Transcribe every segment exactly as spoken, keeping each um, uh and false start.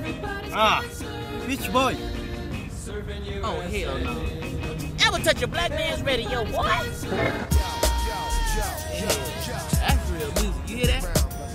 Ah, Beach Boy. Oh, hell no. Ever touch a black man's radio, boy? Yeah, that's real music. You hear that?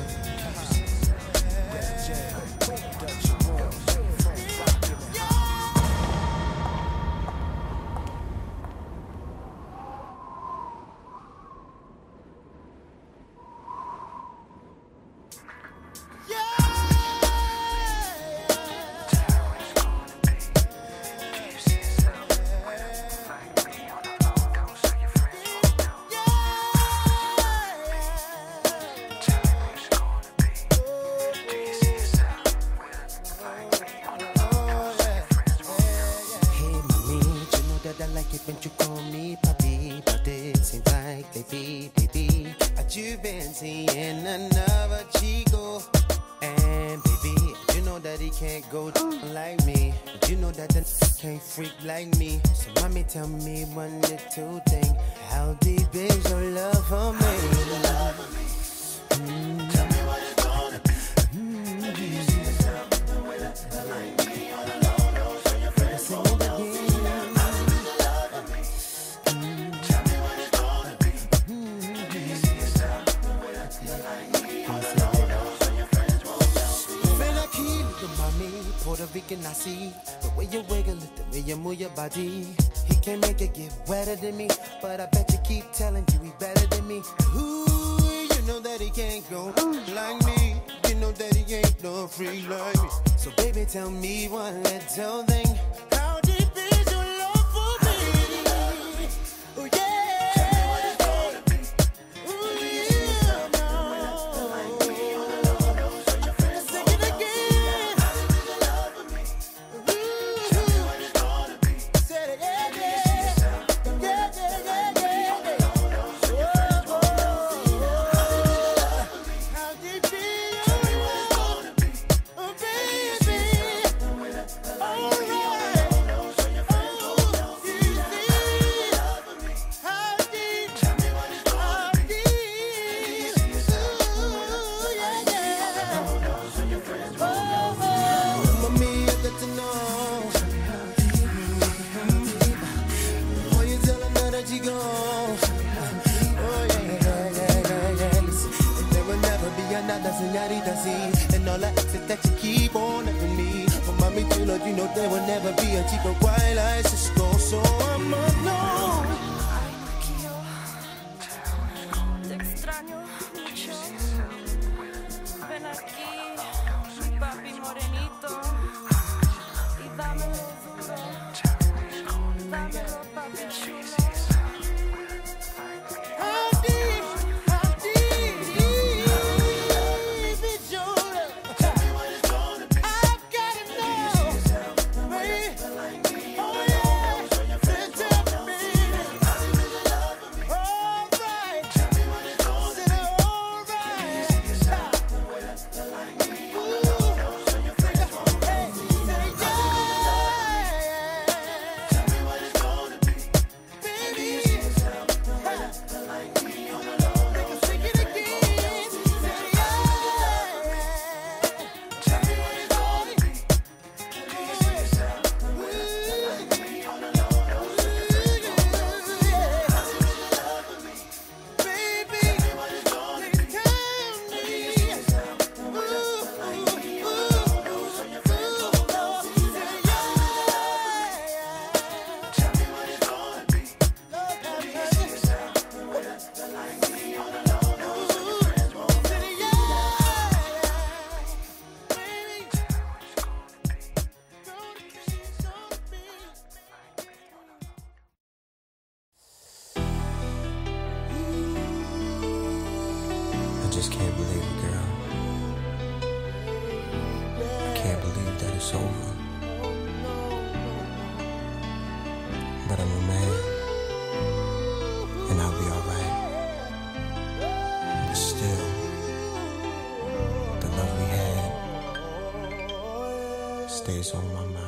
When you call me papi, but it seems like baby, baby, that you've been seeing another chico. And baby, you know that he can't go like me. But you know that the can't freak like me. So mommy, tell me one little thing. How deep is your love for me? Mm. Tell me what it's gonna be. Mm. Do you see yourself the way that you like me on a low low, so your friends won't know. Puerto Rican, I see the way you wiggle it, the way you move your body. He can't make it get wetter than me, but I bet you keep telling you he better than me. Ooh, you know that he can't go like me. You know that he ain't no free like me. So baby, tell me one little thing. How deep is your love for me? Oh yeah. Tell me what it's gonna be. Ooh yeah. And all I ask is that you keep on loving me. For mommy, you know, you know there will never be a chico quite like Cisco. So I'm know. Te extraño mucho. Ven aquí, mi papi morenito, y dámelo duro. Dámelo, papi chulo. Just can't believe it, girl. I can't believe that it's over. But I'm a man, and I'll be alright. But still, the love we had stays on my mind.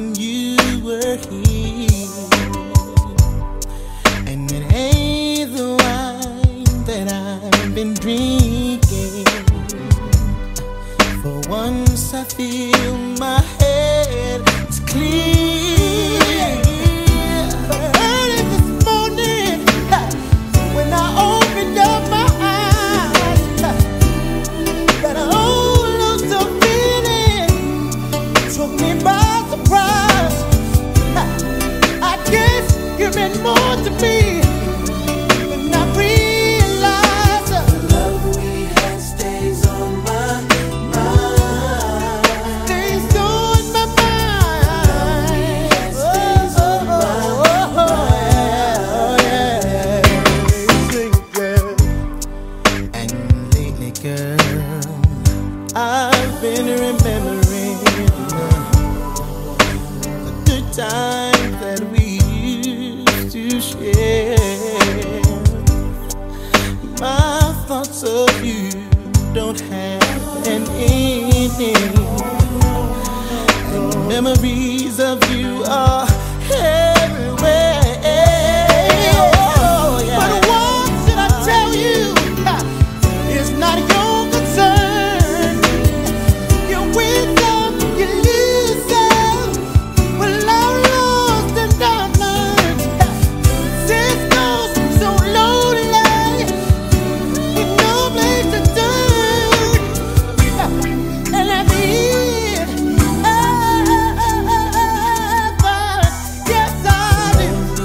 when you were here. And it ain't the wine that I've been drinking. For once I feel my head is clear. But early this morning, when I opened up my eyes, that old look of feeling took me by surprise. I guess you meant more to me than I realized. The love we had stays on my mind. Stays on my mind. Oh, oh, oh, oh, yeah, oh, yeah. And lately, girl, I've been remembering the good times that we used to share. My thoughts of you don't have an ending. The memories of you are everywhere. But what should I tell you? It's not your concern. You win some, you lose some. Well, I'm lost and I'm learned. This goes so lonely, with no place to turn. And at the end, I find, yes I do.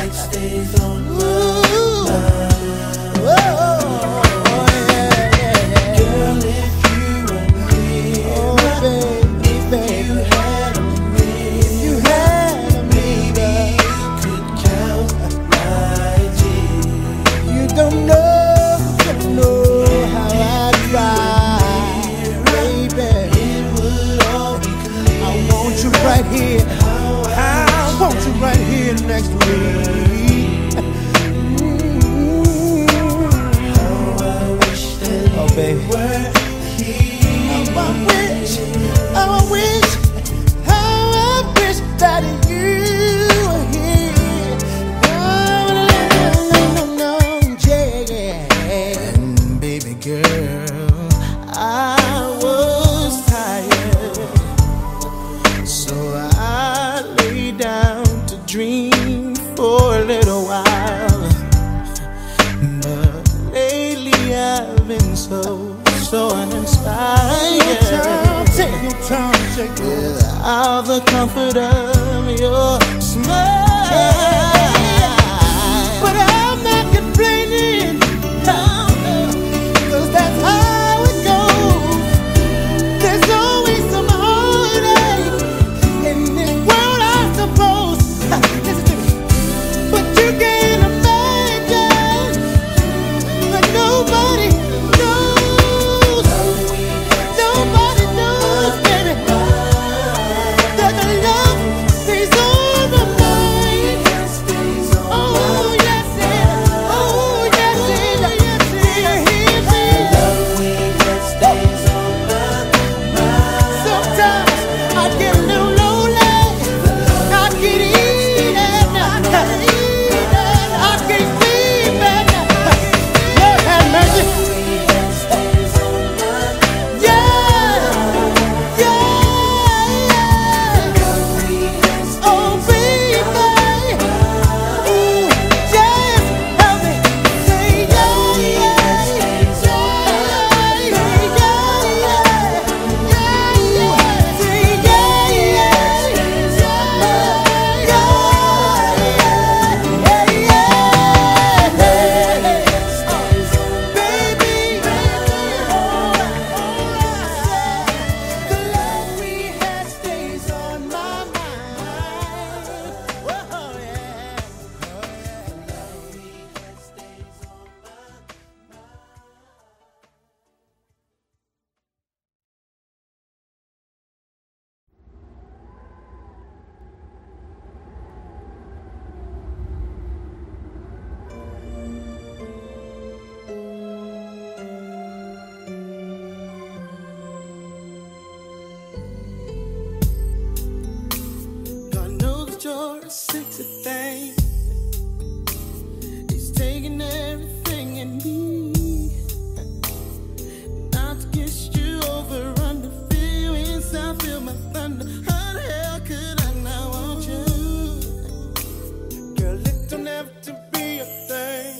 Ooh, oh, yeah, yeah. Girl, if you were here, oh, baby, baby, you had me, you had me, maybe you could count my tears. You don't know, don't know how I try, baby. It would all be clear. I want you right here. I want you right here next to me. Oh, baby. How I wish, how I wish, how I wish that you were here. No, no, no, no, yeah. And baby girl, I was tired, so I lay down to dream for a little while. But lately I've been so, so uninspired. Take your time, take your time. Without the comfort of your smile. But I'm not complaining, no, cause that's how it goes. There's always some heartache in this world, I suppose. Listen to me. But you can't imagine that nobody knows. Nobody knows, baby, that the love stays on my mind. sexy thing. It's taking everything in me. Not to kiss you over under feelings. I feel my thunder. How the hell could I not want you? Girl, it don't have to be a thing.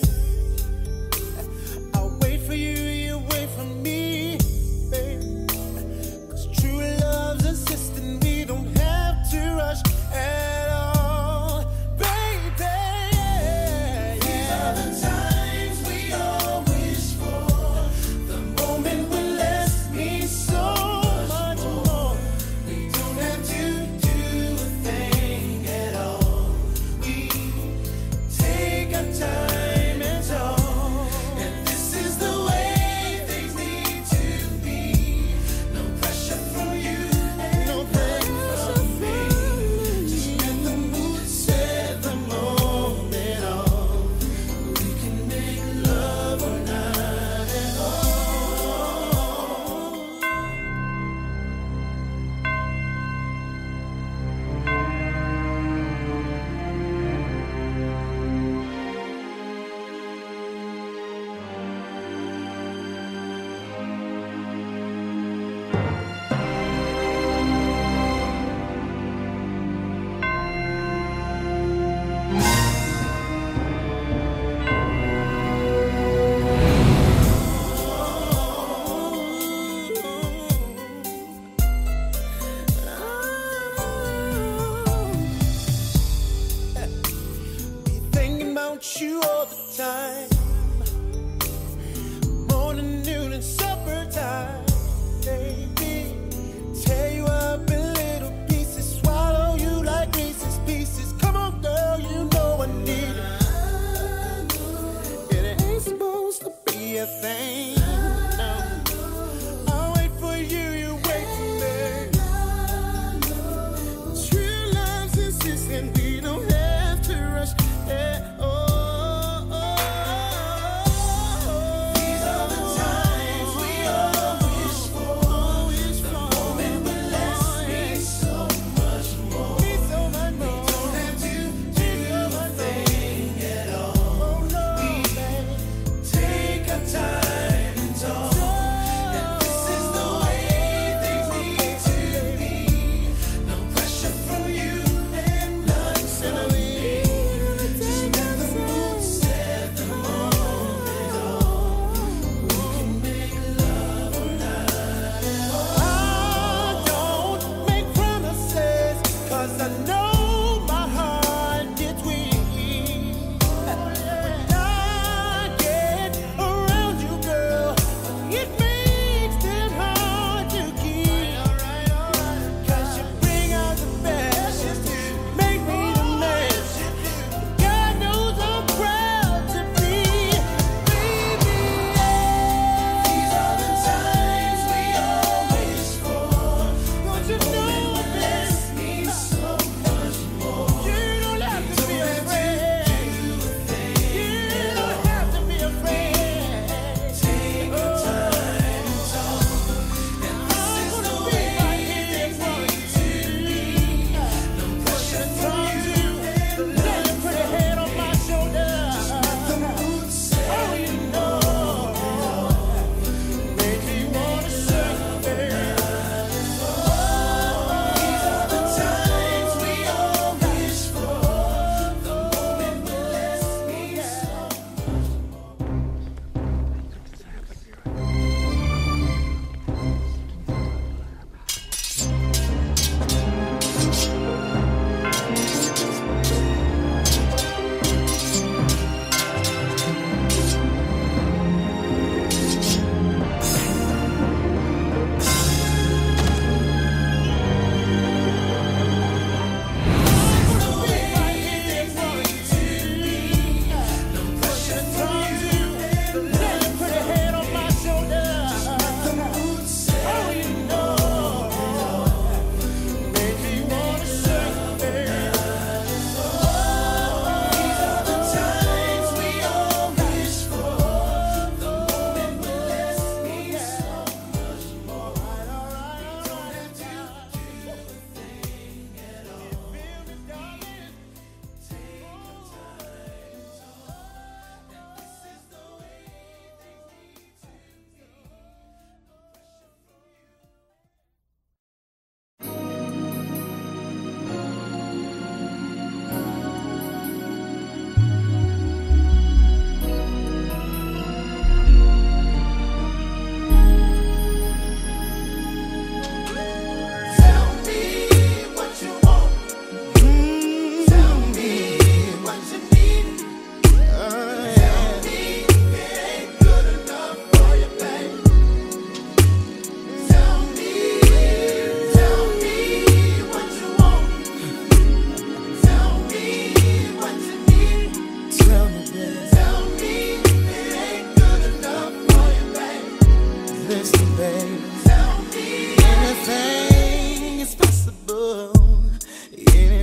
I'll wait for you, you wait for me, babe. Cause true love's a system. We don't have to rush at all, baby. These are the times we all wish for. The moment will last me so much more. We don't have to do a thing at all. We take our time and talk. And this is the way things need to be. No pressure from you, no pressure from me. Just let the mood set the moment off. We can make love or not at all. Be thinking about you all the time. Morning, noon, and supper time, baby. Tear you up in little pieces, swallow you like Reese's Pieces. Come on, girl, you know I need it. It ain't supposed to be a thing. No. I'll wait for you, you wait for me. True love's insistent, we don't have to rush at all. These are the times we all wish for. The moment will last me so much more. We don't have to do a thing at all. We take our time and talk. And this is the way things need to be. No pressure from you and none from me. Just let the mood set the moment off. We can make love or not at all. I don't make promises, cause I know my heart gets weak. When I get around you, girl, it makes it hard to keep. Cause you bring out the best, make me the best. God knows I'm proud to be, baby. These are the times we all wish for. Don't you know it bless me so much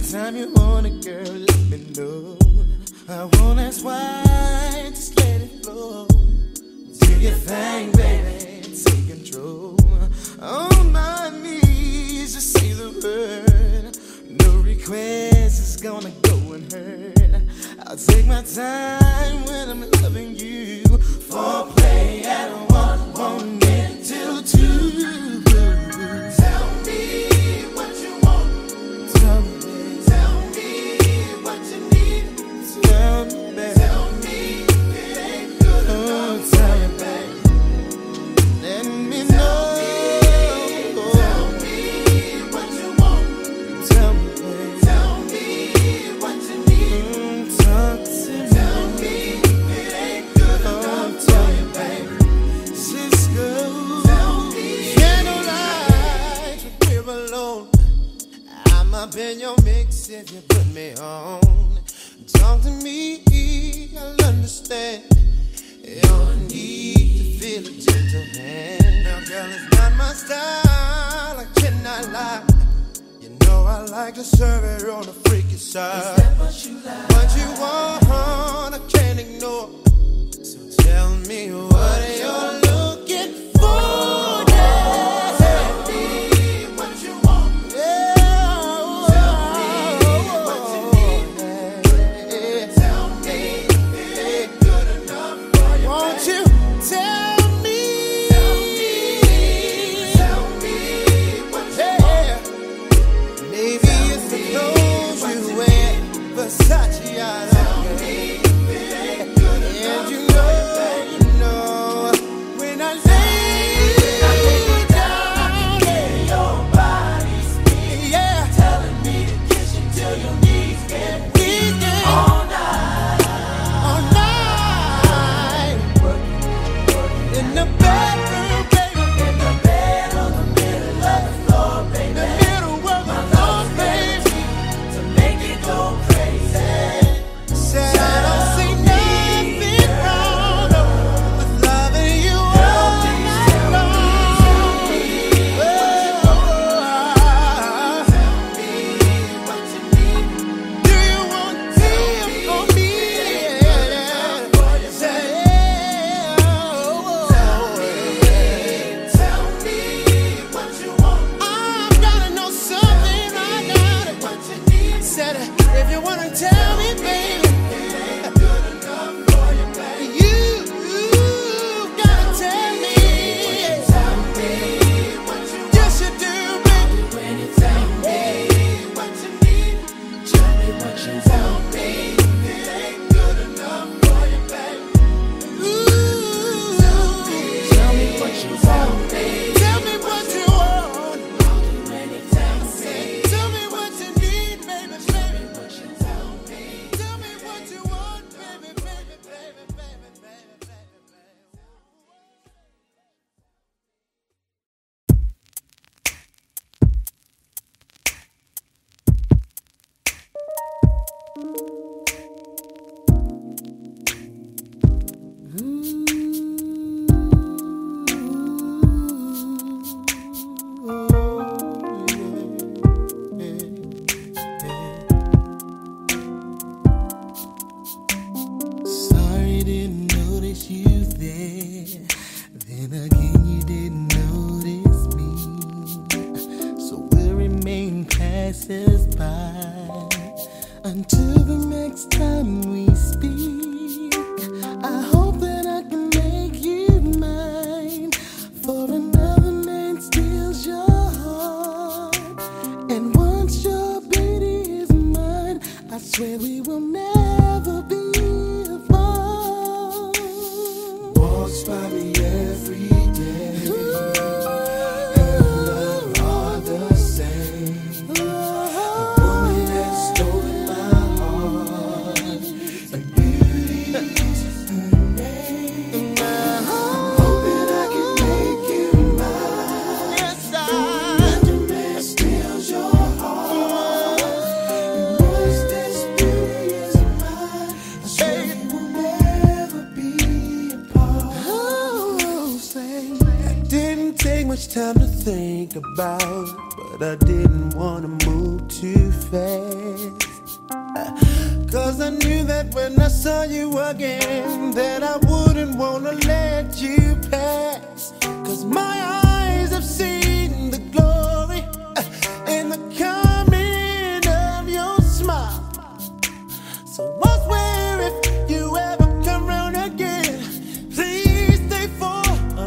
Anytime you want it, girl, let me know. I won't ask why, just let it flow. Do your thing, baby, take control. On my knees, just say the word. No request is gonna go unheard. I'll take my time when I'm loving you. Foreplay at one, one minute till two. Tell me what you want. Tell me, tell me what you need. Tell me, baby. Tell me it ain't good enough. Oh, tell me, baby. Let me know. Tell me what you want. Tell me, baby. Tell me what you need. Mm, talk to me. Tell me it ain't good enough. Tell me, baby. Cisco. Tell me. Candlelight, we're alone. I'm up in your mix if you put me on. Talk to me, I'll understand your need to feel a gentle hand. Now, girl, it's not my style, I cannot lie. You know I like to serve it on the freaky side. Is that what you like? What you want, I can't ignore. So tell me what you're looking for. Tell me what you want. Tell me what you need. Tell me it ain't good enough for you. Won't you tell me? Tell me. Tell me what you want. Maybe it's the clothes you wear, Versace I like. Tell me it ain't good enough. And you know, you know, when I lay you down, your body speaks, yeah, telling me to kiss you till your knees get weak. All night, all night, in the bedroom, baby, in the bed on the middle of the floor, baby, the middle of the floor, baby, to make it go crazy. Said I don't see nothing wrong with loving you all night long. Tell me what you need. Do you want tea for me? Say, tell me what you want. I've gotta know something right now. What you need. Said if you wanna tell me, baby. You gotta tell me. Tell me what you want. Yes, you do, baby. When you tell me what you need, tell me what you tell me. It ain't good enough for you, baby. Ooh, tell me what you tell me. Tell me what you want. I'll do anything. Tell me what you need, baby, baby. What you tell me. Tell me what you want, baby, baby, baby, baby, baby, baby, baby. Sorry, didn't notice you there. Then again, you didn't notice me. So we'll remain passers-by until the next time we speak. I hope that I can make you mine, for another man steals your heart. And once your beauty is mine, I swear we will never be apart. Walks by me every day, and love are the same. A woman that stole my heart, and beauty's her name. Hoping I can make you mine. Yes, I. Another man steals your heart, and once this beauty is mine, I swear we will never be apart. Oh, say I didn't take much time to think about, but I didn't want to move too fast. said when I saw you again that I wouldn't wanna let you pass. Cause my eyes have seen the glory in the coming of your smile. So I swear if you ever come round again, please stay for a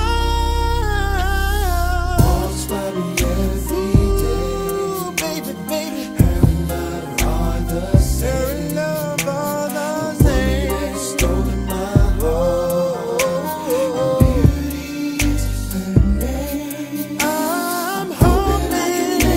while. Walks by me every day. Ooh, baby, baby. Her and love are the same. Her and love are the same. The woman that's stolen my heart. Beauty's her name. I'm hoping, I'm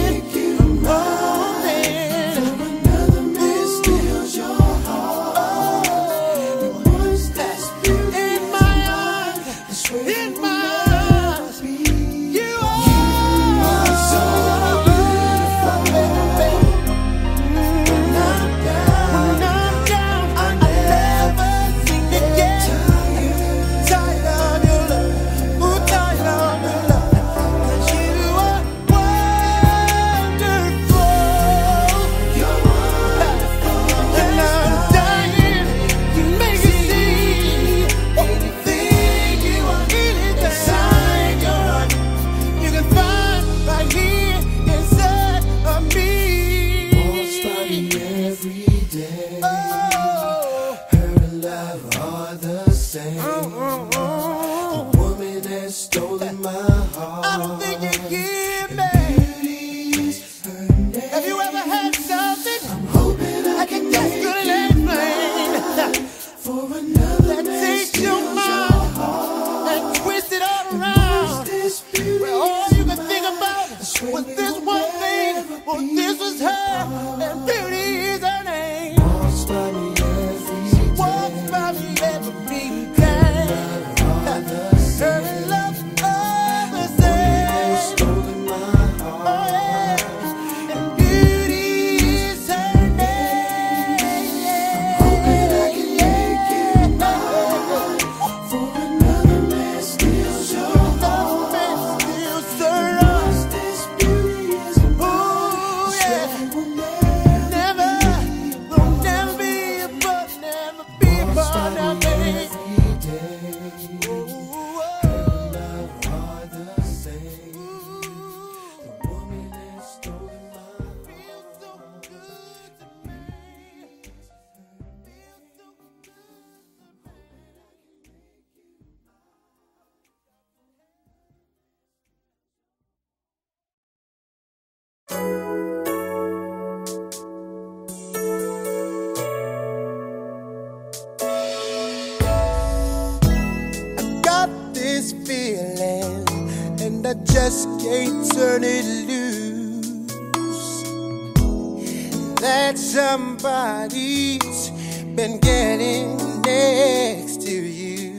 hoping for another man steals your heart. The ones that's beauty in my eyes, in my eyes, you are so beautiful, baby. When I'm down, when I'm down, I never seem to get tired, tired of your love, ooh, tired of your love. 'Cause you are wonderful, you're wonderful, and I'm dying to make you see anything you want, anything inside your heart. You can find right here inside of me. Walks by me every day. Oh, her and love are the same. The woman that's stolen my heart. I don't think you give me. Beauty's her name. Have you ever had something? I'm hoping I can just couldn't explain. For another that takes your mind and twist it all around. Well, all you can think about was this one thing. Well, this was her, and beauty is her name. Walks by me every day. Walks by me every day. Her and love are the same. Stolen my heart. Oh yeah, and beauty is her name. I'm hoping I can make you mine. For another man steals your heart. Man steals her heart. This beauty is a ooh yeah. Never, will never be a but, never be a part of me. Ooh, love are the same. The woman that's stolen my heart feels so good to me. Feels so good. I got this feeling, and I just can't turn it loose. That somebody's been getting next to you.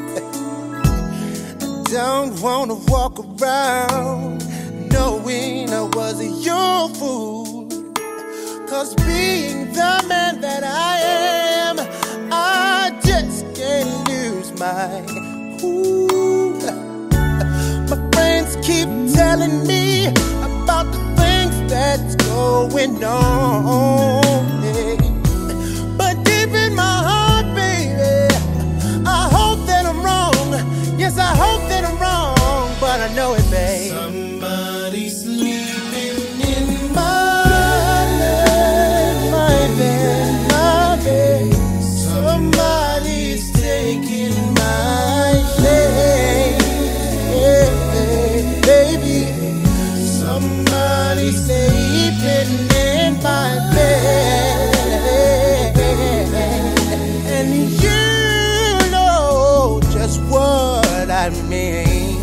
I don't wanna walk around knowing I was your fool. Cause being the man that I am, I just can't lose my cool. My friends keep telling me about the things that's going on. But deep in my heart, baby, I hope that I'm wrong. Yes, I hope that I'm wrong, but I know it, babe. Somebody's sleeping in my bed, my bed, my bed. Somebody's taking my place, baby. Somebody's sleeping in my bed, and you know just what I mean.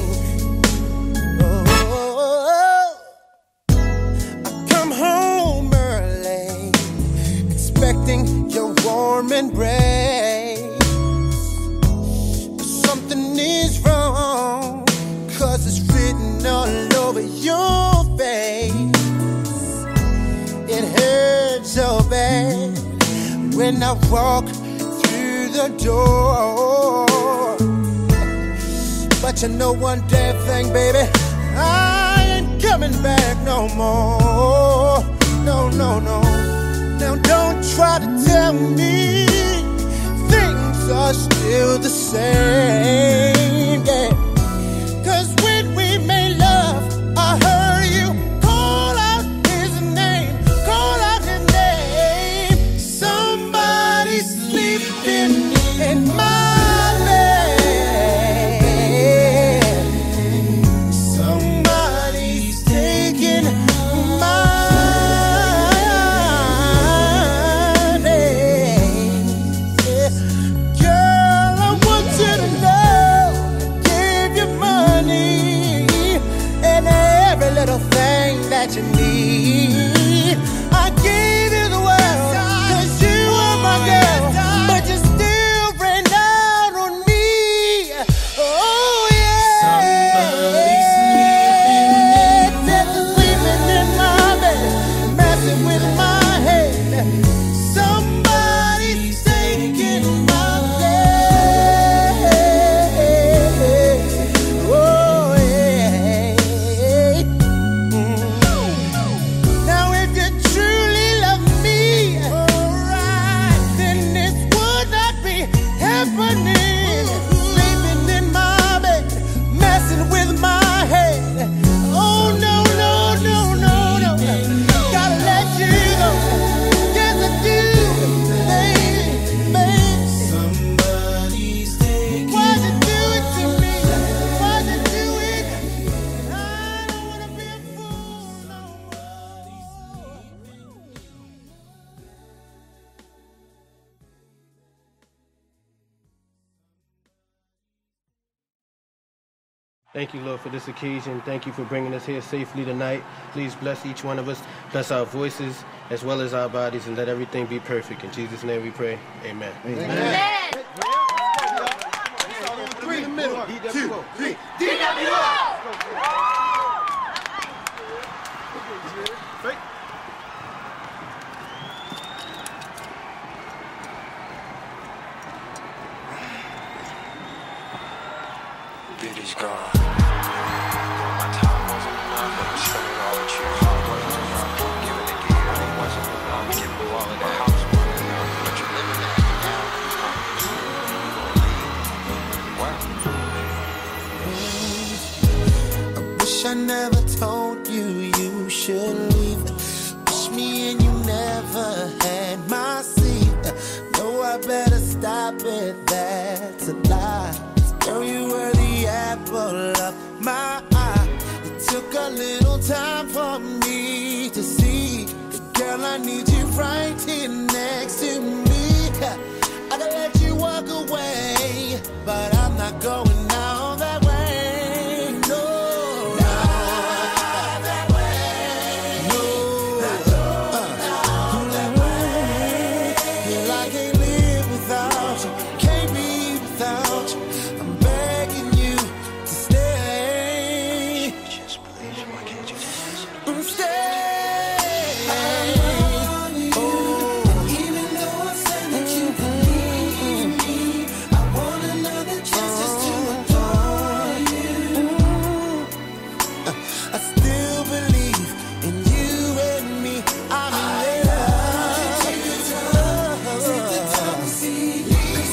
Your warm embrace, but something is wrong, 'cause it's written all over your face. It hurts so bad when I walk through the door. But you know one damn thing, baby, I ain't coming back no more. No, no, no. Now don't try to tell me things are still the same, yeah. Cause when we made love, I heard you call out his name, call out his name. Somebody's sleeping in my bed. Somebody's taking my that you need. I gave you the world, cause you were my girl, but you still ran down on me. Oh yeah. Somebody's sleeping in my bed, messing with my head. Somebody's taking my place. Oh yeah. Sleeping in my bed, messing with my head. Oh no, no, no, no, no. Gotta let you go. Yes, I do, baby, baby. Somebody's taking. Why'd you do it to me? Why'd you do it? I don't wanna be a fool no more. Thank you, Lord, for this occasion. Thank you for bringing us here safely tonight. Please bless each one of us. Bless our voices as well as our bodies, and let everything be perfect. In Jesus' name we pray. Amen. Amen. Amen. Three, one, two, three. D W O! Beauty's gone. My time wasn't enough, but I'm spending all with you. Heart wasn't enough, giving it to you. Money wasn't enough, giving you all of the house wasn't enough. But you're living at me now. I Wow. wish I never told you you should leave. Wish me and you never had my seat. Know I better stop it, that's a lie. Girl, you were the apple of my eye. It took a little time for me to see. Girl, I need you right here next to me. I can let you walk away, but I'm not going out that way. No, not that way. No, not that way. Girl, I can't live without you. Can't be without you. I'm begging you to stay. Just please, why can't you just Stay. Oh, even though I said that you believe me, I want another chance just to adore you. I still believe in you and me. I'm in love. Take the time, take the time to see me.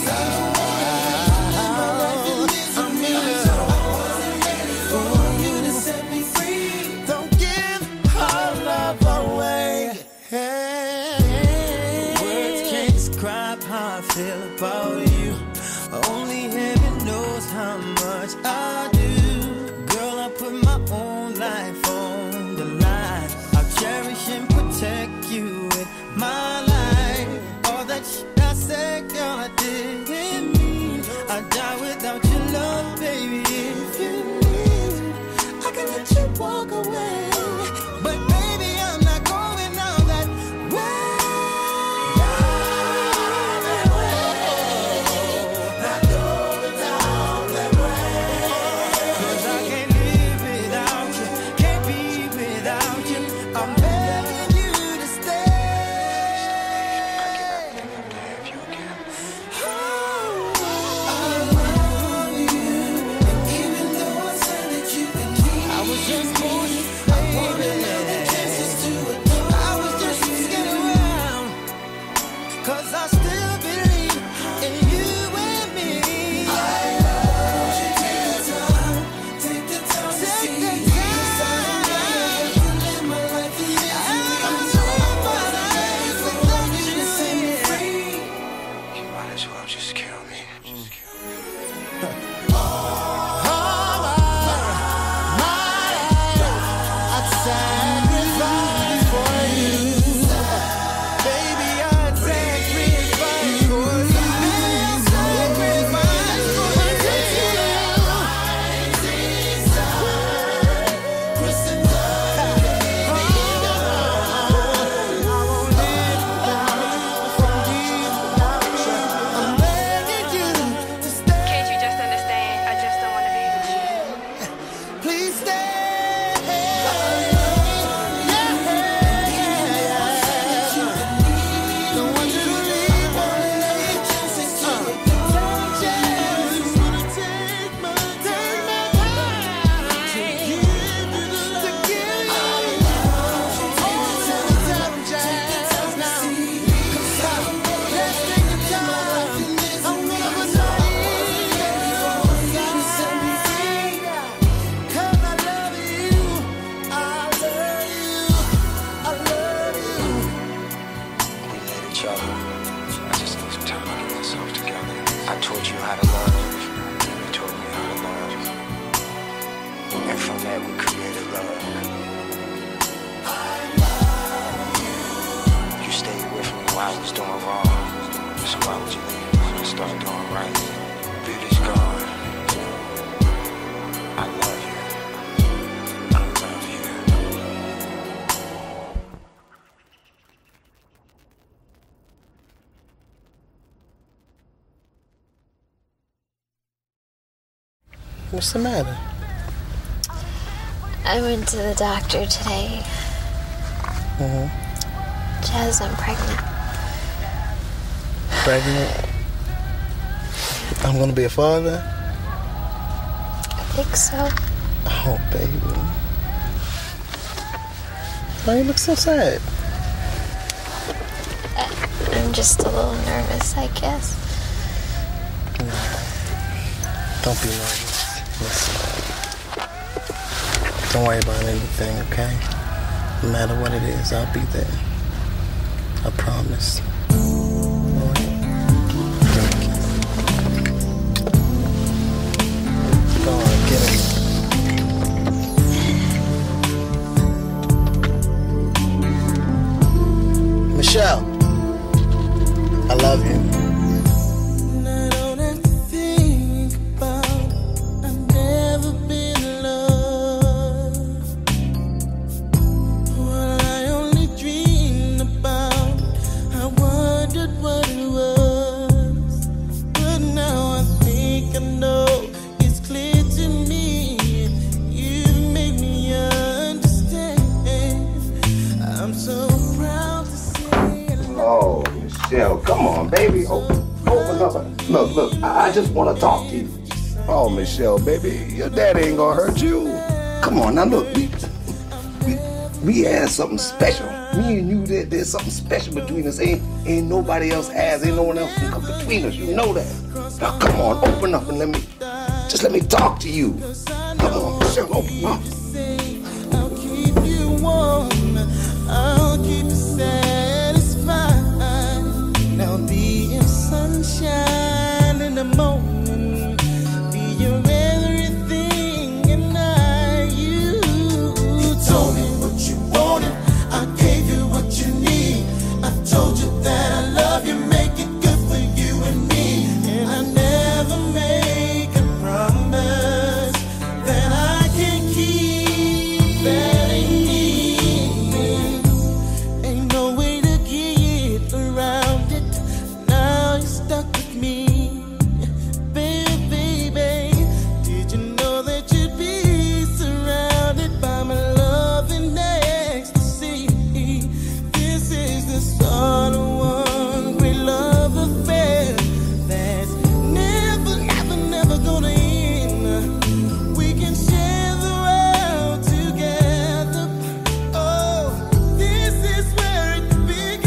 I'm in love. I wasn't ready for you to set me free. Don't give our love away. Words can't describe how I feel about you. Only heaven knows how much I do. Girl, I put my own life on the line. I'll cherish and protect you with my life. All that shit I said, girl, I didn't mean. I die without your love, baby. If you need, I can let you walk away. But baby, I'm not going out that way. That way. Not going down that way. 'Cause I can't live without you. Can't be without you. I'm begging you to stay. each other. I just need some time to get myself together. I taught you how to love. You taught me how to love. And from that we created love. You stayed with me while I was doing wrong. So why would you leave me when I start doing right? Beauty's gone. I love you. I love you. What's the matter? I went to the doctor today. Mm-hmm. Jazz, I'm pregnant. Pregnant? I'm gonna be a father? I think so. Oh, baby. Why you look so sad? I'm just a little nervous, I guess. No. Don't be nervous. Listen. Don't worry about anything, okay? No matter what it is, I'll be there. I promise. Go on, get it. Michelle, I love you. Come on, baby. Open, open up. Look, look, I just want to talk to you. Oh, Michelle, baby, your daddy ain't gonna hurt you. Come on, now look, we, we, we had something special. Me and you, there, there's something special between us. Ain't, ain't nobody else has, ain't no one else can come between us. You know that. Now, come on, open up and let me, just let me talk to you. Come on, Michelle, open up. I'll keep you warm. I'll keep you satisfied. Now be your sunshine in the morning, be your everything, and I, you, you told me what you wanted, I gave you what you need, I told you that I love you, make it good for you and me, and I never make a promise that I can keep, that ain't me, ain't no way to get around it. Now you're stuck with me, baby, baby. Did you know that you'd be surrounded by my love and ecstasy? This is the sort of one great love affair that's never, never, never gonna end. We can share the world together. Oh, this is where it began.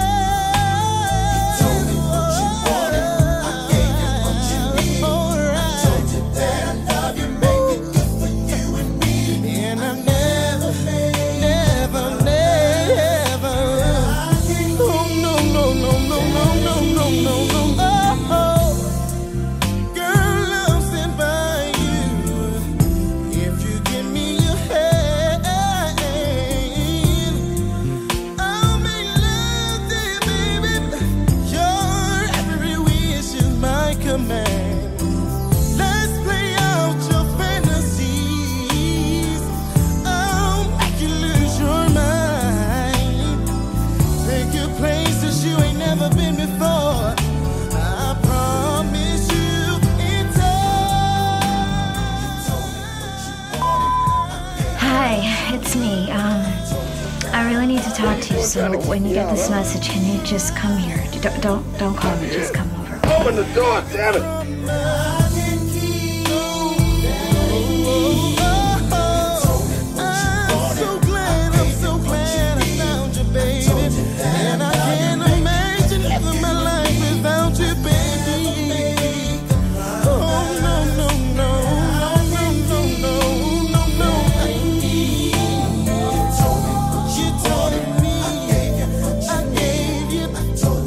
Let's play out your fantasies. I'll make you lose your mind. Take you places you ain't never been before. I promise you it's all. Hi, it's me. Um, I really need to talk to you. So when you get this message, can you just come here? Don't don't, don't call me. Just come over. Open the door, damn it. I gave you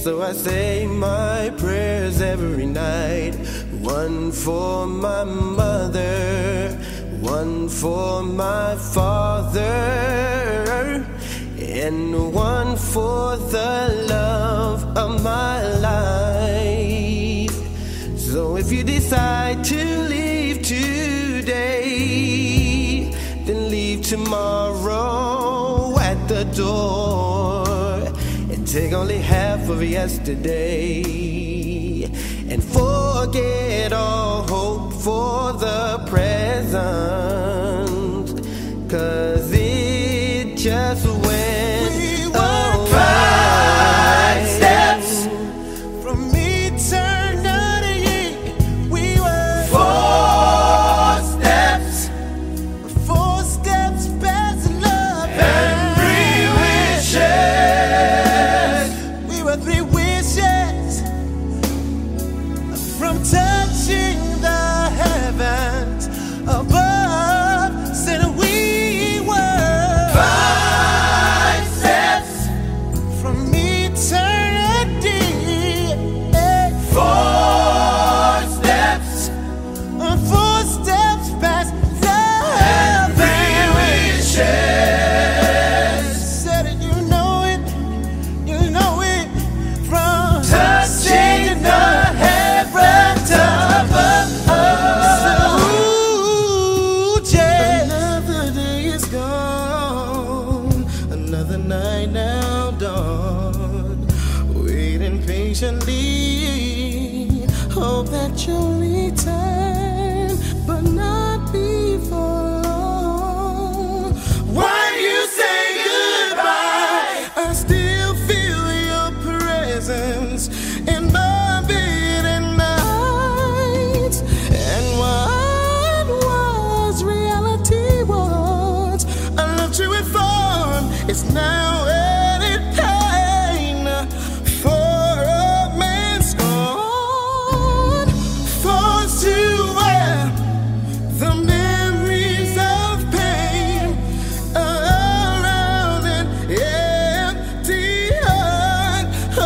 So I say my prayers every night. One for my mother, one for my father, and one for the love of my life. So if you decide to leave today, then leave tomorrow at the door, and take only half of yesterday, and forget all hope for the present, 'cause it just went we away. Five steps from eternity, we were four steps, four steps past love and three wishes. We were three wishes from touching the heavens above. Said we were five steps from eternity, four steps, four steps past love and three wishes. Said it, you know it, you know it, from touching the heavens above. So, ooh, yeah. Another day is gone, another night now dawn, waiting patiently, hope that you'll return, but not before long. While you say goodbye, I still feel your presence in my bed at night. And what was reality once, I loved you with fun, it's now added pain. For a man's gone, forced to wear the memories of pain around an empty heart.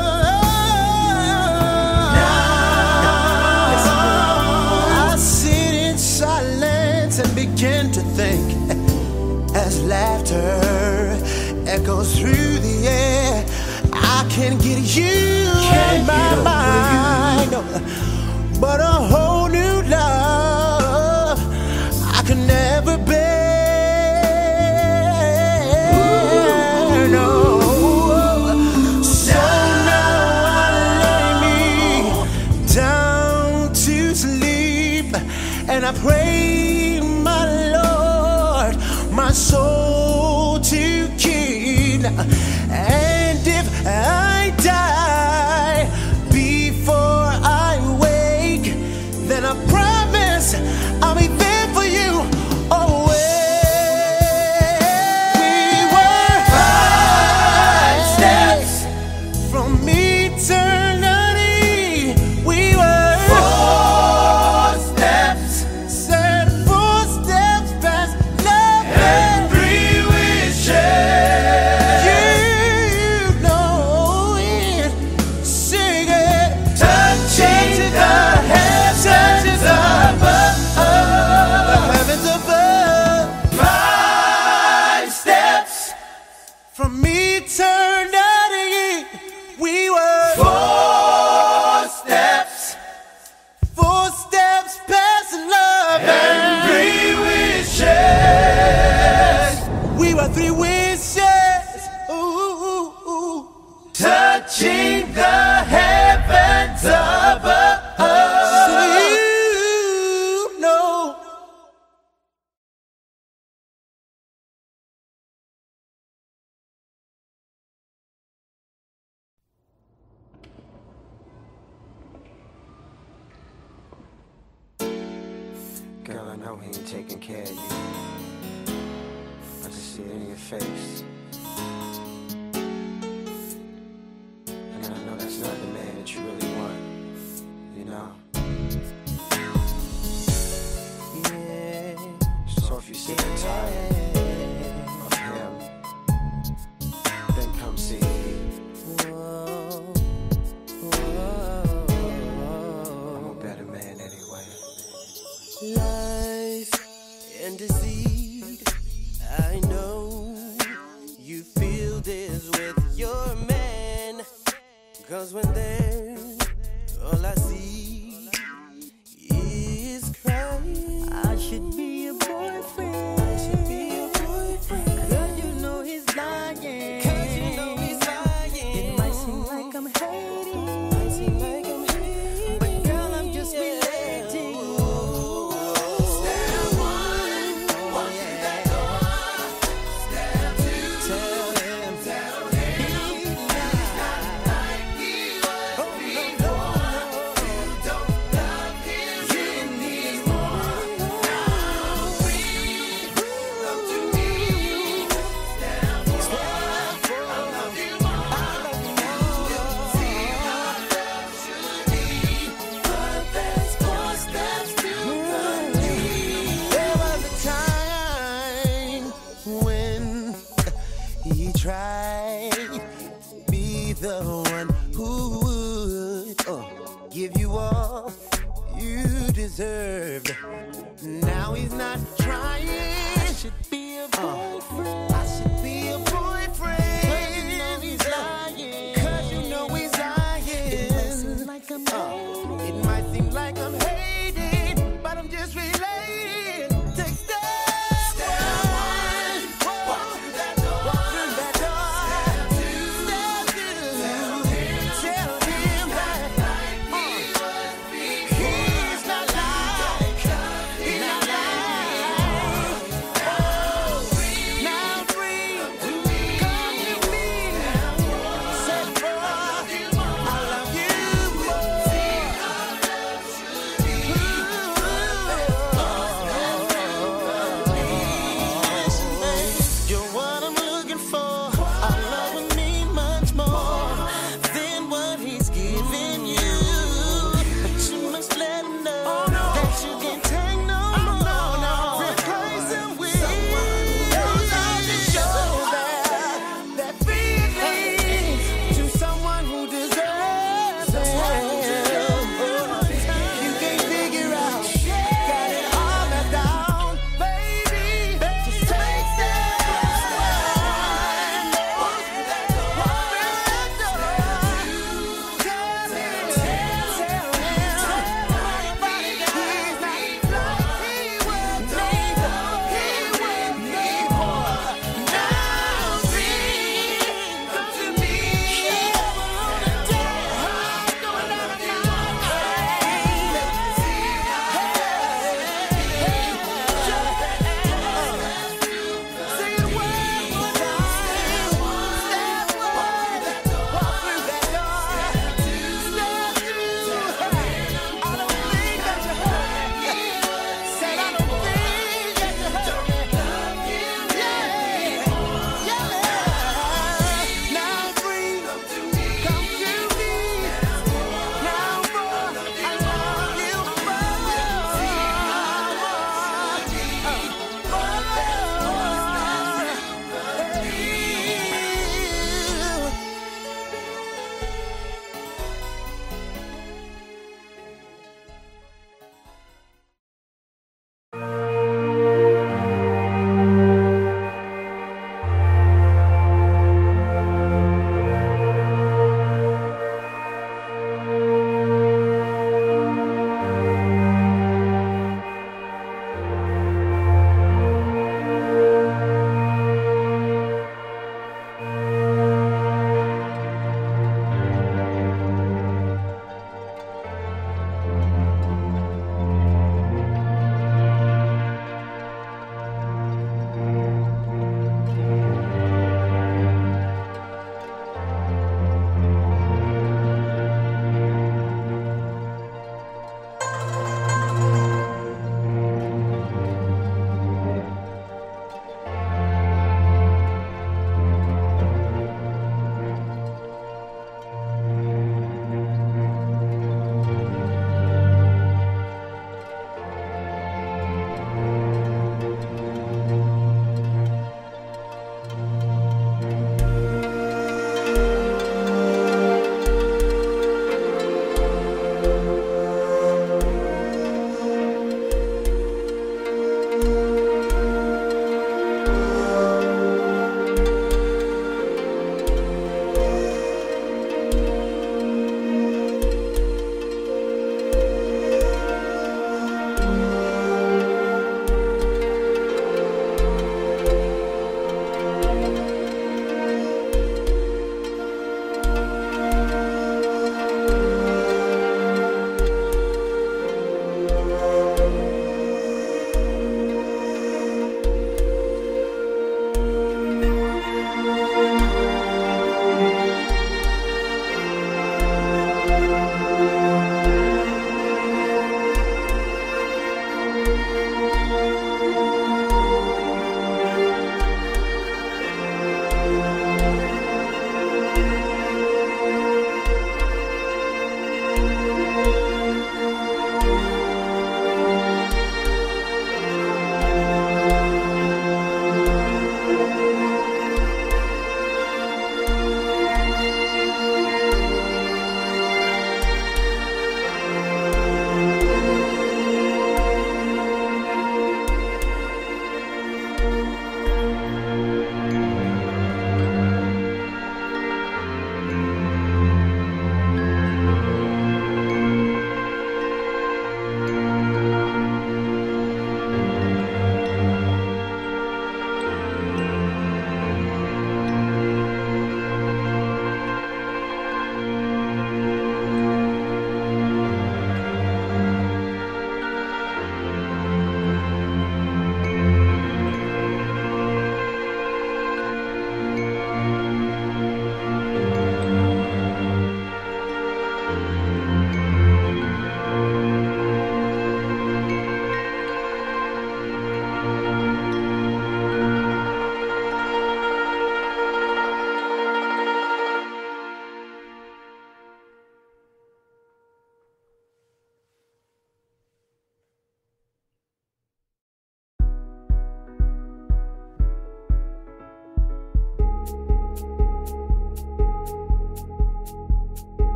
I sit in silence and begin to think as laughter echoes through the air. I can't get you in my mind, but a whole new love I can never bear. No. So now I lay me down to sleep, and I pray, my Lord, my soul to keep. And if I die before I wake, then I promise I'll be there for you always. We were five steps from eternity. We were four steps, said four steps past love and three wishes. You know it, sing it, touching the heavens above, the heavens above. Five steps from eternity, we were four steps, four steps past love and three wishes. We were three wishes, ooh, ooh, touching the heavens above. So you know. Girl, I know he ain't taking care of you. I just see it in your face. And I know that's not the man that you really want, you know? Yeah. So if you're sick and tired of him, then come see me. Whoa. there, all I see is crying. I should be a boyfriend. I should be a boyfriend. Cause you know he's lying. Cause you know he's lying. It might seem like I'm hating. It might seem like I'm hating. But girl, I'm just relating. Step one, walk through that door. Step two, tell him, tell him he's not like he was before. You don't love him anymore. Now breathe, come to me. Step four, I love you more. See how love should be, but there's four steps to complete. There was a time when he tried to be the one who would uh, give you all you deserved. Now he's not trying. I should be a boyfriend. I should be a boyfriend. Cause you know he's lying. Cause you know he's lying. It might seem like I'm hating. It might seem like I'm hating, but I'm just relating. Take step one. Walk through that door. Walk through that door. Step two. Tell him that he's not like, he's not like. Oh, now breathe, come to me. Say, boy, I love you more.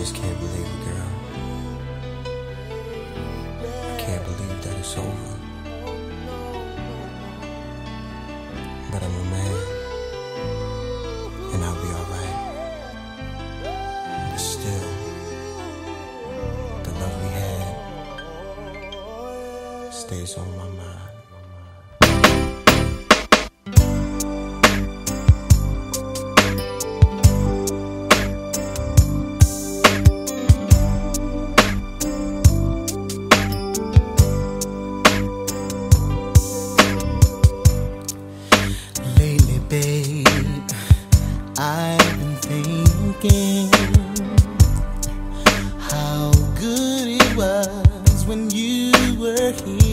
just can't believe it, girl. I can't believe that it's over. But I'm a man, and I'll be alright. But still, the love we had stays on my mind. Babe, I've been thinking how good it was when you were here.